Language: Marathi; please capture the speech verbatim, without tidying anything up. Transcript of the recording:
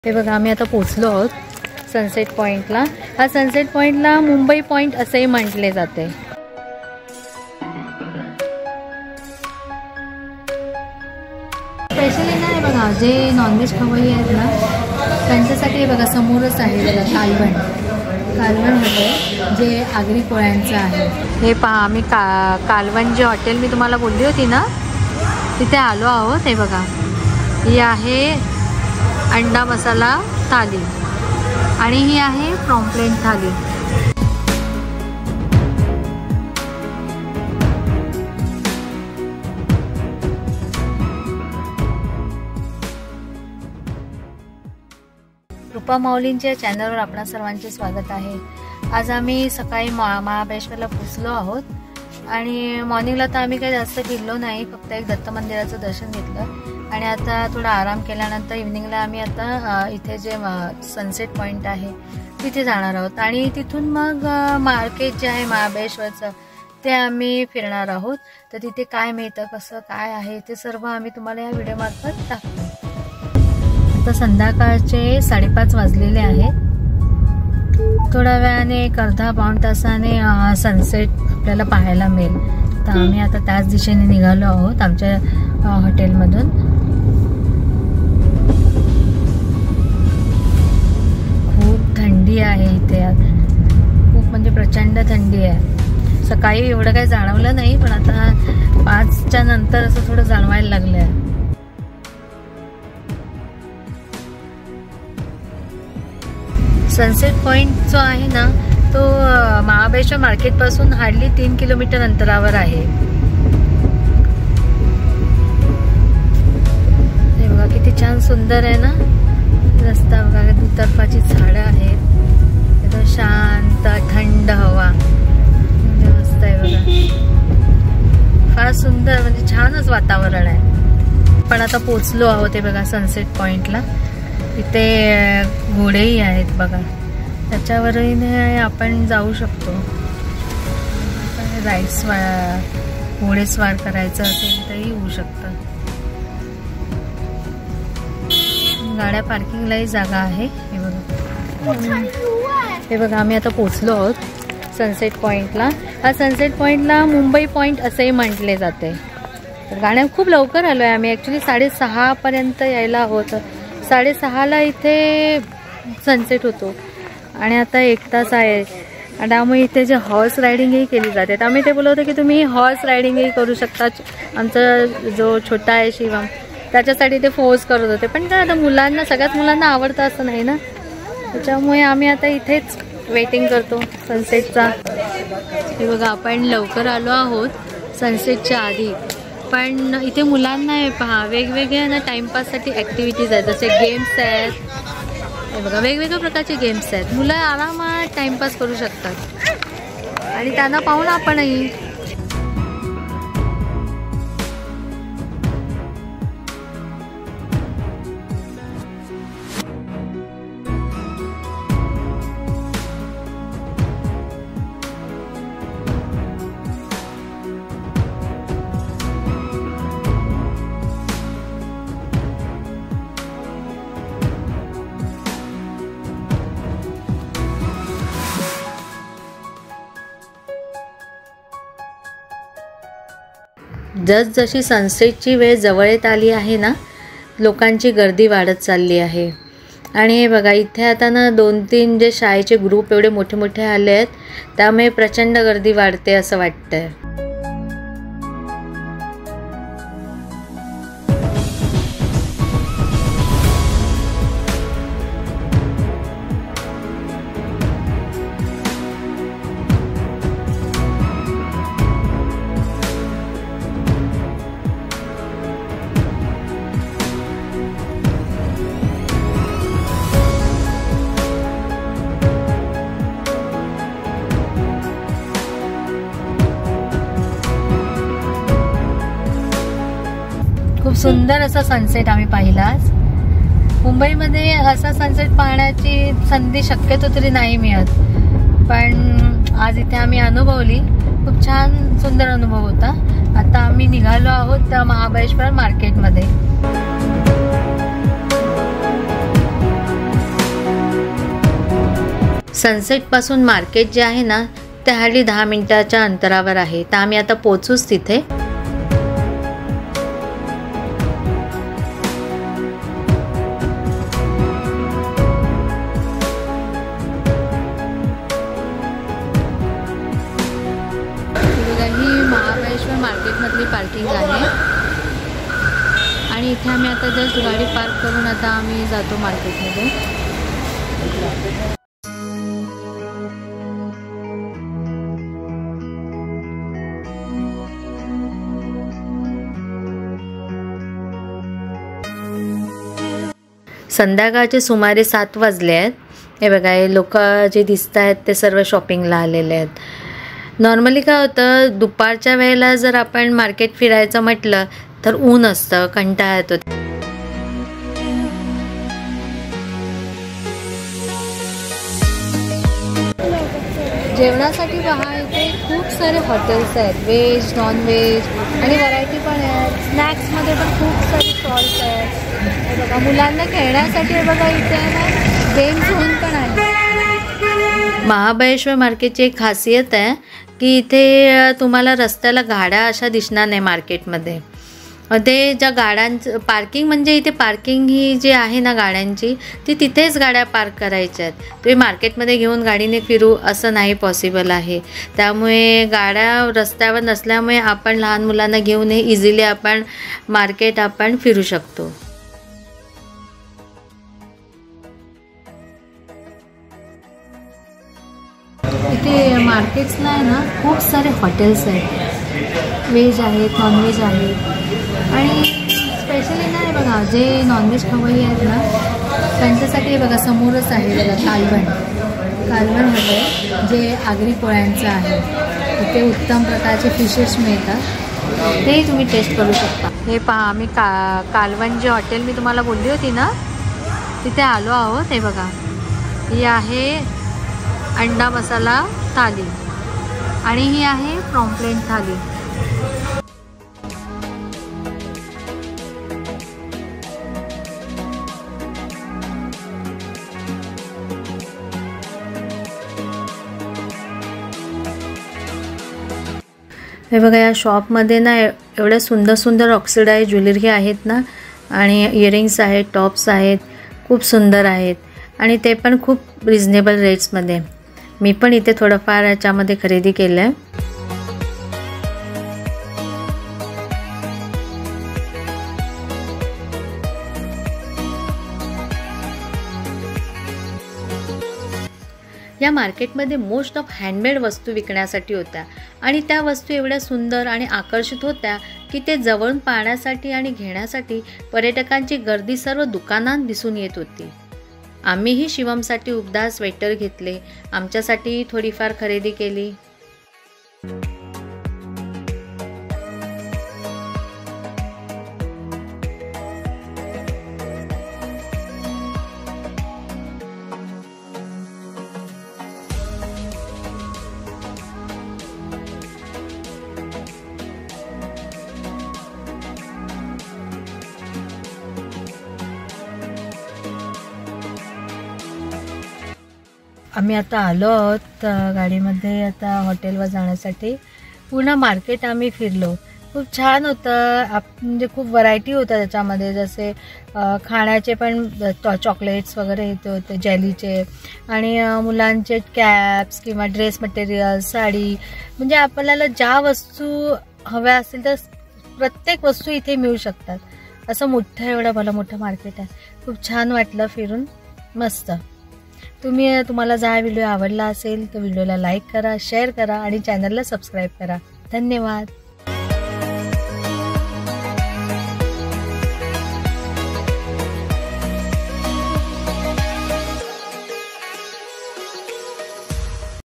हे बघा आम्ही आता पोहोचलो आहोत सनसेट पॉइंटला। हा सनसेट पॉइंटला मुंबई पॉइंट असेही म्हटले जाते। स्पेशली ना हे बघा जे नॉनव्हेज खवय्ये आहेत ना त्यांच्यासाठी हे बघा समोरच आहे बघा कालवण कालवण होतं जे आगरी कोळ्यांचं आहे। हे पहा आम्ही का कालवण जे हॉटेल मी तुम्हाला बोलली होती ना तिथे आलो आहोत। हे बघा ही आहे अंडा मसाला थाली आणि ही आहे प्रॉम्प्लेट थाली। रूपा माऊलींच्या चॅनलवर आपणा सर्वांचे स्वागत आहे। आज आम्ही सकाळी महाबळेश्वरला पोहोचलो आहोत आणि मॉर्निंगला तर आम्ही काही जास्त फिरलो नाही, फक्त एक दत्त मंदिराचं दर्शन घेतलं आणि आता थोडा आराम केल्यानंतर इव्हनिंगला आम्ही आता इथे जे सनसेट पॉइंट आहे तिथे जाणार आहोत आणि तिथून मग मार्केट जे आहे महाबळेश्वरचं ते आम्ही फिरणार आहोत। तर तिथे काय मिळतं कसं काय आहे ते सर्व आम्ही तुम्हाला या व्हिडिओमार्फत दाखवू। आता संध्याकाळचे साडेपाच वाजलेले आहेत। थोड्या वेळाने एक अर्धा पाऊण तासाने सनसेट आपल्याला पाहायला मिळेल। तर आम्ही आता त्याच दिशेने निघालो आहोत आमच्या हॉटेलमधून। खूप थंडी आहे इथे, खूप म्हणजे प्रचंड थंडी आहे। सकाळी एवढं काही जाणवलं नाही पण आता पाचच्या नंतर असं थोडं जाणवायला लागलंय। सनसेट पॉइंट जो आहे ना तो महाबळेश्वर मार्केट पासून हार्डली तीन किलोमीटर अंतरावर आहे। हे बघा किती छान सुंदर आहे ना रस्ता, बघा दुतर्फाची झाडं आहेत, एकदम शांत थंड हवा, म्हणजे मस्त आहे बघा, फार सुंदर म्हणजे छानच वातावरण आहे। पण आता पोहोचलो आहोत हे बघा सनसेट पॉइंटला। इथे घोडेही आहेत बघा, त्याच्यावरही आपण जाऊ शकतो। राईड्स घोडेस्वार करायचं असेल तरी होऊ शकतं। गाड्या पार्किंगलाही जागा आहे। हे बघा हे बघा आम्ही आता पोहोचलो आहोत सनसेट पॉइंटला। हा सनसेट पॉइंटला मुंबई पॉइंट असेही म्हटले जाते। तर गाड्या खूप लवकर आलो आहे आम्ही, ॲक्च्युली साडेसहा पर्यंत यायला होतं, साडेसहाला इथे सनसेट होतो आणि आता एक तास आहे। आणि त्यामुळे इथे जे हॉर्स रायडिंगही केली जाते, आम्ही ते बोलत होतो की तुम्ही हॉर्स रायडिंगही करू शकता। आमचा जो छोटा आहे शिवम त्याच्यासाठी ते फोर्स करत होते, पण काय आता मुलांना सगळ्याच मुलांना आवडतं असं नाही ना, त्याच्यामुळे आम्ही आता इथेच वेटिंग करतो सनसेटचा। हे बघा आपण लवकर आलो आहोत सनसेटच्या आधी, पण इथे मुलांना हे पहा वेगवेगळ्या ना टाइमपाससाठी ॲक्टिव्हिटीज आहेत, जसे गेम्स आहेत। हे बघा वेगवेगळ्या प्रकारचे गेम्स आहेत, मुलं आरामात टाइमपास करू शकतात आणि त्यांना पाहून आपणही। जसजशी सनसेटची वेळ जवळ येत आली आहे ना लोकांची गर्दी वाढत चालली आहे। आणि हे बघा इथे आता ना दोन तीन जे शाळेचे ग्रुप एवढे मोठे मोठे आले आहेत, त्यामुळे प्रचंड गर्दी वाढते असं वाटतंय। खूप सुंदर असा सनसेट आम्ही पाहिलाच। मुंबईमध्ये असा सनसेट पाहण्याची संधी शक्यतो तरी नाही मिळत, पण आज इथे आम्ही अनुभवली, खूप छान सुंदर अनुभव होता। आता आम्ही निघालो आहोत महाबळेश्वर मार्केटमध्ये। सनसेट पासून मार्केट जे आहे ना ते हार्डली दहा मिनिटाच्या अंतरावर आहे, तर आम्ही आता पोहोचूच तिथे. ही महाबळेश्वर मार्केटमधली पार्किंग आहे आणि इथे आम्ही आता जस्ट गाडी पार्क करून आता आम्ही जातो मार्केटमध्ये. संध्याकाळचे सुमारे सात वाजले आहेत. हे बघा, हे लोक जे दिसत आहेत ते सर्व शॉपिंगला आलेले आहेत. नॉर्मली काय होतं, दुपारच्या वेळेला जर आपण मार्केट फिरायचं म्हटलं तर ऊन असतं, कंटाळा येतो. जेवणासाठी पहा इथे खूप सारे हॉटेल्स आहेत, व्हेज नॉन व्हेज आणि व्हरायटी पण आहेत. स्नॅक्समध्ये पण खूप सारे स्टॉल्स आहेत. हे बघा, मुलांना खेळण्यासाठी हे बघा इथे ना गेम झोन पण आहे. महाबळेश्वर मार्केटची एक खासियत आहे की इथे तुम्हाला रस्त्याला गाड्या अशा दिसणार नाही मार्केटमध्ये. ते ज्या गाड्यांचं पार्किंग म्हणजे इथे पार्किंग ही जी आहे ना गाड्यांची, ती तिथेच गाड्या पार्क करायच्या आहेत. तुम्ही मार्केटमध्ये घेऊन गाडीने फिरू असं नाही पॉसिबल आहे. त्यामुळे गाड्या रस्त्यावर नसल्यामुळे आपण लहान मुलांना घेऊन इझिली आपण मार्केट आपण फिरू शकतो. इथे मार्केट्सला आहे ना खूप सारे हॉटेल्स आहेत, व्हेज आहेत, नॉनव्हेज आहेत आणि स्पेशली ना हे बघा जे नॉनव्हेज खवय्ये आहेत ना त्यांच्यासाठी हे बघा समोरच आहे बघा कालवण कालवण हवं जे आगरी पोळ्यांचं आहे. इथे उत्तम प्रकारचे फिशेस मिळतात, तेही तुम्ही टेस्ट करू शकता. हे पहा, आम्ही का कालवण जे हॉटेल मी तुम्हाला बोलली होती ना तिथे आलो आहोत. हे बघा, ही आहे अंडा मसाला थाली आणि ही आहे प्रॉम्प्लेट थाली. हे बघा, या शॉपमध्ये ना एवढ्या सुंदर सुंदर ऑक्सिडाइज ज्वेलरी आहेत ना आणि इयरिंग्स आहेत, टॉप्स आहेत, खूप सुंदर आहेत आणि ते पण खूप रिजनेबल रेट्समध्ये. मी पण इथे थोडंफार याच्यामध्ये खरेदी केलं आहे. या मार्केटमध्ये मोस्ट ऑफ हँडमेड वस्तू विकण्यासाठी होत्या आणि त्या वस्तू एवढ्या सुंदर आणि आकर्षित होत्या की ते जवळून पाहण्यासाठी आणि घेण्यासाठी पर्यटकांची गर्दी सर्व दुकानांत दिसून येत होती. आम्हीही शिवमसाठी उबदार स्वेटर घेतले, आमच्यासाठी थोडीफार खरेदी केली. आम्ही आता आलो आहोत गाडीमध्ये आता हॉटेलवर जाण्यासाठी. पूर्ण मार्केट आम्ही फिरलो, खूप छान होतं. आप म्हणजे खूप व्हरायटी होतं त्याच्यामध्ये, जसे खाण्याचे पण चॉकलेट्स वगैरे येते होते, जेलीचे आणि मुलांचे कॅप्स किंवा ड्रेस मटेरियल, साडी, म्हणजे आपल्याला ज्या वस्तू हव्या असतील तर प्रत्येक वस्तू इथे मिळू शकतात. असं मोठं एवढं भलं मोठं मार्केट आहे. खूप छान वाटलं फिरून, मस्त. तुम्ही तुम्हाला जर हा व्हिडिओ आवडला असेल तर व्हिडिओला लाईक करा, शेअर करा आणि चॅनलला सबस्क्राईब करा. धन्यवाद.